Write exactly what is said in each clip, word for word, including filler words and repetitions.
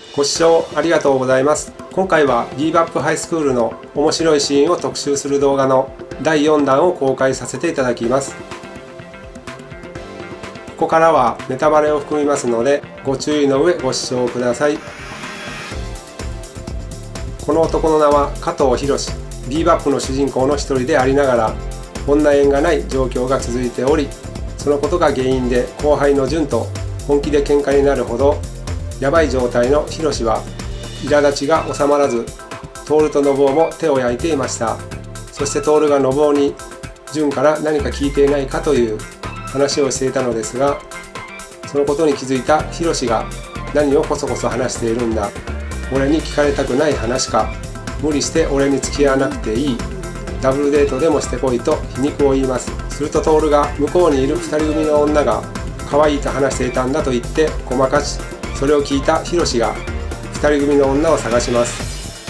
ご視聴ありがとうございます。今回はビーバップハイスクールの面白いシーンを特集する動画のだいよんだんを公開させていただきます。ここからはネタバレを含みますのでご注意の上ご視聴ください。この男の名は加藤博、ビーバップの主人公の一人でありながら女縁がない状況が続いており、そのことが原因で後輩の潤と本気で喧嘩になるほどやばい状態のヒロシは苛立ちが収まらず、徹と信夫も手を焼いていました。そして徹が信夫に潤から何か聞いていないかという話をしていたのですが、そのことに気づいたヒロシが何をこそこそ話しているんだ、俺に聞かれたくない話か、無理して俺に付き合わなくていい、ダブルデートでもしてこいと皮肉を言います。すると徹が向こうにいるふたり組の女が可愛いと話していたんだと言ってごまかし、それを聞いたヒロシがふたり組の女を探します。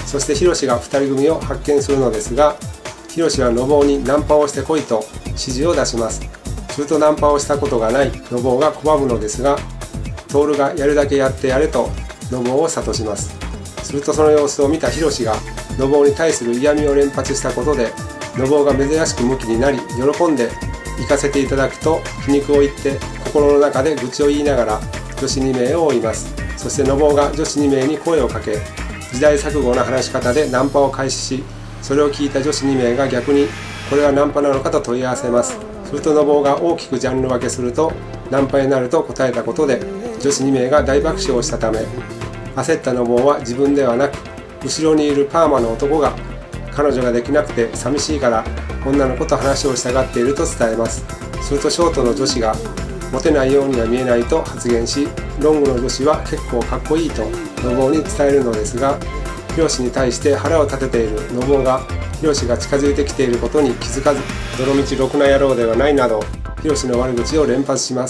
そしてヒロシがふたり組を発見するのですが、ヒロシは信夫にナンパをしてこいと指示を出します。するとナンパをしたことがない信夫が拒むのですが、徹がやるだけやってやれと信夫を諭します。するとその様子を見たヒロシが信夫に対する嫌味を連発したことで、信夫が珍しくムキになり喜んで行かせていただくと皮肉を言って心の中で愚痴を言いながら女子にめいを追います。そして信夫が女子にめいに声をかけ、時代錯誤な話し方でナンパを開始し、それを聞いた女子にめいが逆にこれはナンパなのかと問い合わせます。すると信夫が大きくジャンル分けするとナンパになると答えたことで女子にめいが大爆笑をしたため、焦った信夫は自分ではなく後ろにいるパーマの男が彼女ができなくて寂しいから女の子と話をしたがっていると伝えます。するとショートの女子がモテないようには見えないと発言し、ロングの女子は結構かっこいいと信夫に伝えるのですが、ヒロシに対して腹を立てている信夫がヒロシが近づいてきていることに気づかず、泥道ろくな野郎ではないなどヒロシの悪口を連発します。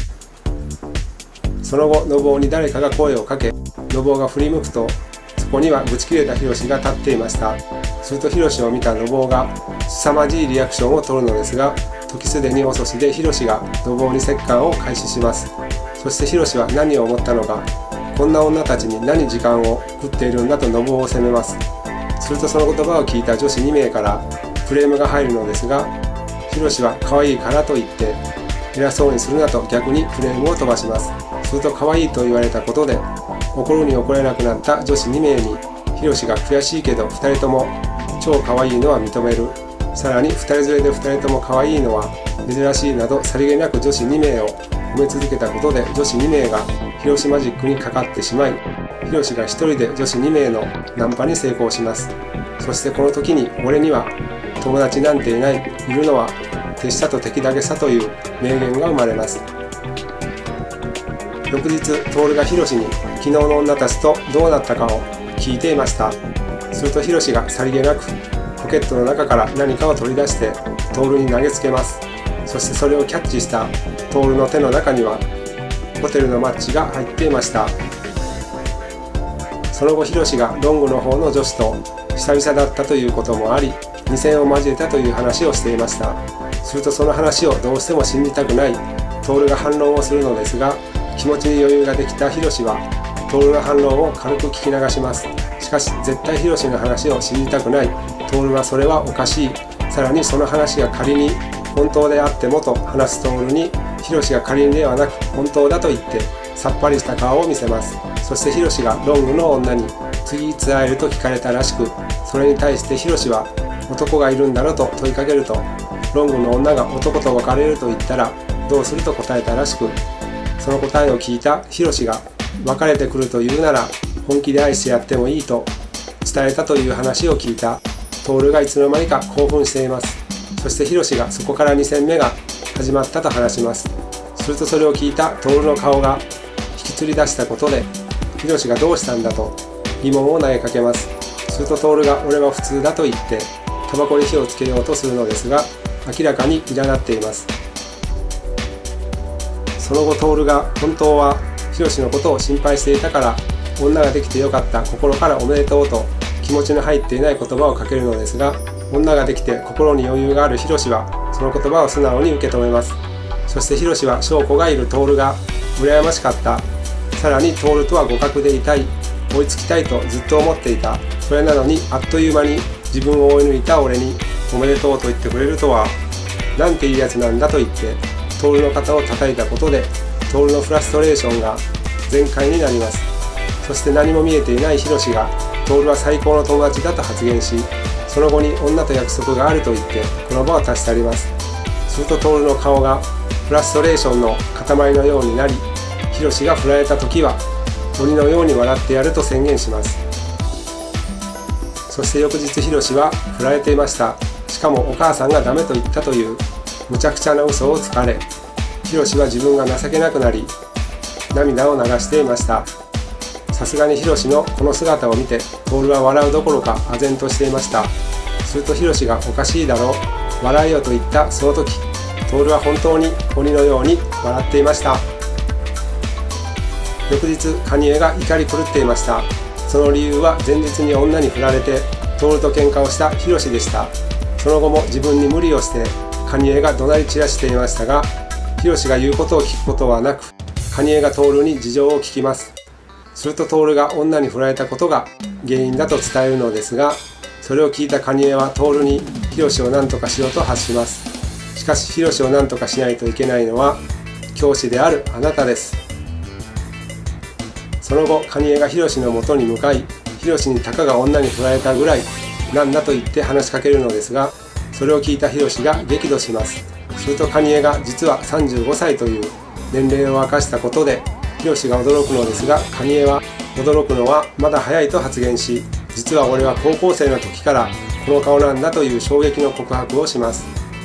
その後信夫に誰かが声をかけ、信夫が振り向くとそこにはブチ切れたヒロシが立っていました。するとヒロシを見た信夫が凄まじいリアクションを取るのですが、時すでに遅しでヒロシが信夫に折檻を開始します。そしてヒロシは何を思ったのか、こんな女たちに何時間を食っているんだと信夫を責めます。するとその言葉を聞いた女子にめいからクレームが入るのですが、ヒロシは可愛いからと言って偉そうにするなと逆にクレームを飛ばします。すると可愛いと言われたことで怒るに怒れなくなった女子にめいにヒロシが悔しいけどふたりとも超可愛いのは認める、さらにふたり連れでふたりとも可愛いのは珍しいなどさりげなく女子にめいを褒め続けたことで女子にめいがヒロシマジックにかかってしまい、ヒロシが一人で女子にめいのナンパに成功します。そしてこの時に俺には友達なんていない、いるのは手下と敵だけさという名言が生まれます。翌日徹がヒロシに昨日の女たちとどうなったかを聞いていました。するとヒロシがさりげなくポケットの中から何かを取り出して徹に投げつけます。そしてそれをキャッチした徹の手の中にはホテルのマッチが入っていました。その後ヒロシがロングの方の女子と久々だったということもありに戦を交えたという話をしていました。するとその話をどうしても信じたくない徹が反論をするのですが、気持ちに余裕ができたヒロシは徹の反論を軽く聞き流します。しかし絶対ヒロシの話を信じたくない徹はそれはおかしい、さらにその話が仮に本当であってもと話す徹にヒロシが仮にではなく本当だと言ってさっぱりした顔を見せます。そしてヒロシがロングの女に次いつ会えると聞かれたらしく、それに対してヒロシは男がいるんだろうと問いかけると、ロングの女が男と別れると言ったらどうすると答えたらしく、その答えを聞いたヒロシが別れてくるというなら本気で愛してやってもいいと伝えたという話を聞いた徹がいつの間にか興奮しています。そしてヒロシがそこからに戦目が始まったと話します。するとそれを聞いた徹の顔が引きつり出したことでヒロシがどうしたんだと疑問を投げかけます。すると徹が俺は普通だと言ってタバコに火をつけようとするのですが、明らかに苛立っています。その後徹が本当はヒロシのことを心配していたから女ができてよかった、心からおめでとうと気持ちの入っていない言葉をかけるのですが、女ができて心に余裕があるヒロシはその言葉を素直に受け止めます。そしてヒロシは翔子がいる徹が羨ましかった、 さらに徹とは互角でいたい、追いつきたいとずっと思っていた。それなのにあっという間に自分を追い抜いた俺におめでとうと言ってくれるとは、なんていいやつなんだと言って徹の肩を叩いたことで、徹のフラストレーションが全開になります。そして何も見えていないヒロシが徹は最高の友達だと発言し、その後に女と約束があると言ってこの場を立ち去ります。すると徹の顔がフラストレーションの塊のようになり、ヒロシが振られた時は鬼のように笑ってやると宣言します。そして翌日ヒロシは振られていました。しかもお母さんがダメと言ったという無茶苦茶な嘘をつかれ、ヒロシは自分が情けなくなり涙を流していました。さすがにヒロシのこの姿を見て徹は笑うどころか唖然としていました。するとヒロシがおかしいだろう、笑えよと言ったその時、徹は本当に鬼のように笑っていました。翌日カニエが怒り狂っていました。その理由は前日に女に振られて徹と喧嘩をしたヒロシでした。その後も自分に無理をしてカニエが怒鳴り散らしていましたが、ヒロシが言うことを聞くことはなく、カニエが徹に事情を聞きます。すると徹が女に振られたことが原因だと伝えるのですが、それを聞いたカニエは徹にヒロシを何とかしようと発します。しかしヒロシを何とかしないといけないのは教師であるあなたです。その後カニエがヒロシのもとに向かい、ヒロシにたかが女に振られたぐらいなんだと言って話しかけるのですが、それを聞いたヒロシが激怒します。するとカニエが実はさんじゅうごさいという年齢を明かしたことでヒロシが驚くのですが、カニエは驚くのはまだ早いと発言し、実は俺は高校生の時からこの顔なんだという衝撃の告白をします。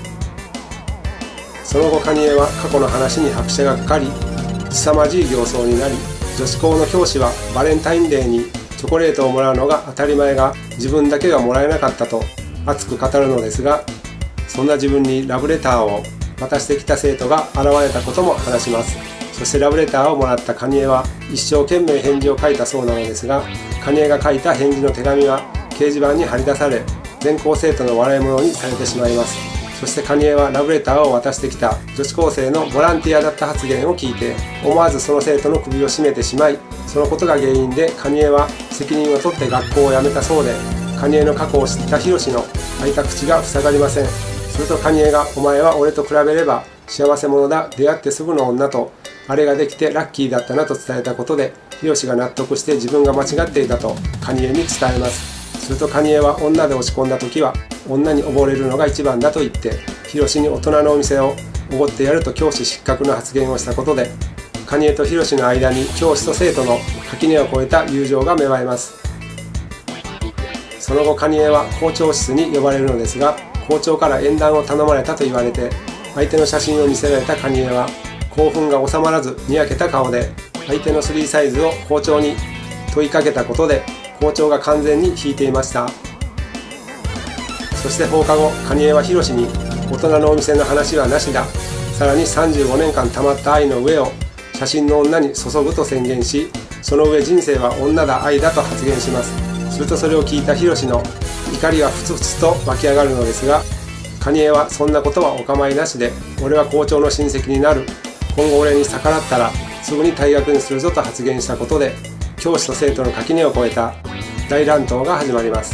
その後カニエは過去の話に拍車がかかり、凄まじい形相になり、女子校の教師はバレンタインデーにチョコレートをもらうのが当たり前が自分だけがもらえなかったと熱く語るのですが、そんな自分にラブレターを渡してきた生徒が現れたことも話します。そしてラブレターをもらったカニエは一生懸命返事を書いたそうなのですが、カニエが書いた返事の手紙は掲示板に貼り出され、全校生徒の笑い物にされてしまいます。そしてカニエはラブレターを渡してきた女子高生のボランティアだった発言を聞いて、思わずその生徒の首を絞めてしまい、そのことが原因でカニエは責任を取って学校を辞めたそうで、カニエの過去を知ったヒロシの開いた口が塞がりません。するとカニエが「お前は俺と比べれば幸せ者だ、出会ってすぐの女とあれができてラッキーだったな」と伝えたことで、ヒロシが納得して自分が間違っていたとカニエに伝えます。するとカニエは女で落ち込んだ時は女に溺れるのが一番だと言って、ヒロシに大人のお店をおごってやると教師失格の発言をしたことで、カニエとヒロシの間に教師と生徒の垣根を越えた友情が芽生えます。その後カニエは校長室に呼ばれるのですが、校長から縁談を頼まれたと言われて、相手の写真を見せられたカニエは興奮が収まらずにやけた顔で相手のスリーサイズを校長に問いかけたことで、校長が完全に引いていました。そして放課後カニエはヒロシに大人のお店の話はなしだ、さらにさんじゅうごねんかんたまった愛の上を写真の女に注ぐと宣言し、その上人生は女だ愛だと発言します。するとそれを聞いたヒロシの怒りはふつふつと湧き上がるのですが、カニエはそんなことはお構いなしで、俺は校長の親戚になる、今後俺に逆らったらすぐに退学にするぞと発言したことで、教師と生徒の垣根を越えた大乱闘が始まります。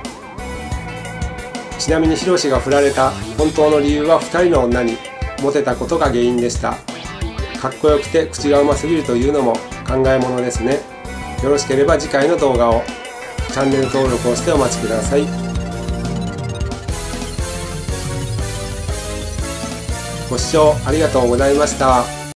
ちなみにヒロシが振られた本当の理由はふたりの女にモテたことが原因でした。かっこよくて口がうますぎるというのも考えものですね。よろしければ次回の動画をチャンネル登録をしてお待ちください。ご視聴ありがとうございました。